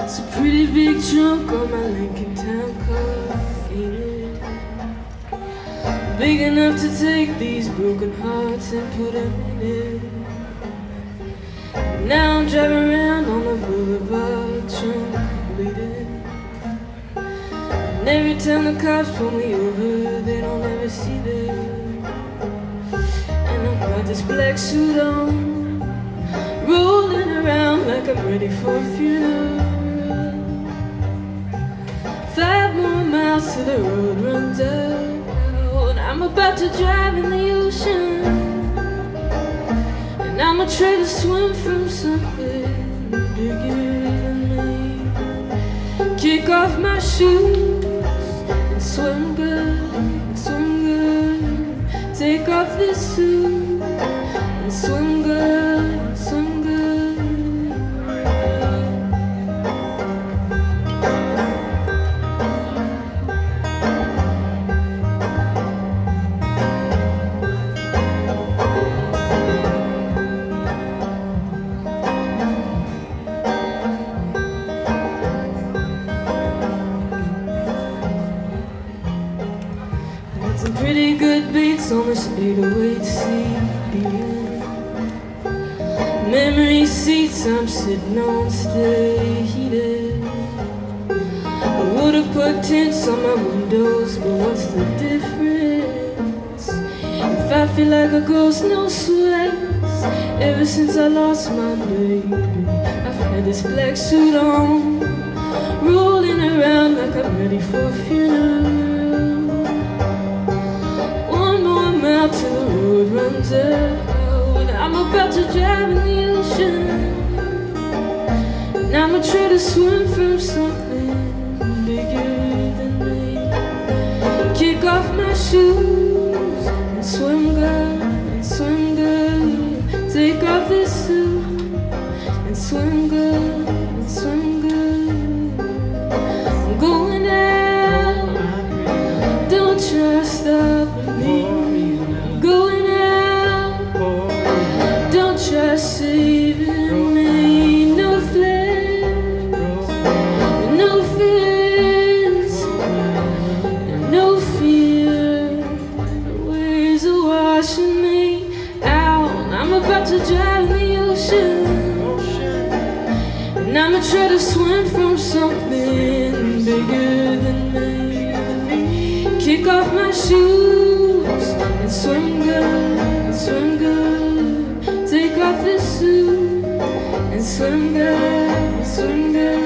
It's a pretty big chunk on my Lincoln Town car, ain't it? Big enough to take these broken hearts and put them in it. Now I'm driving around on the boulevard, trunk bleeding. And every time the cops pull me over, they don't ever see that. And I've got this black suit on, rolling around like I'm ready for a funeral. 5 more miles till the road runs out, and I'm about to drive in the ocean. And I'm gonna try to swim from something bigger than me. Kick off my shoes and swim good, swim good. Take off this suit and swim good, swim good. Some pretty good beats on this 808 CD. Memory seats I'm sitting on stay heated. I would've put tints on my windows, but what's the difference? If I feel like a ghost, no sweats. Ever since I lost my baby, I've had this black suit on, rolling around like I'm ready for a funeral. Till the road runs out, I'm about to drive in the ocean. And I'ma try to swim from something bigger than me. Kick off my shoes and swim good, and swim good. Take off this suit and swim good, and swim good. I'm going out, don't try to stop me. Just saving me, no flares, no fears, no fear. The waves are washing me out. I'm about to drive in the ocean, and I'ma try to swim from something bigger than me. Kick off my shoes and swim good, and swim good. Take off this suit and swim good, swim good.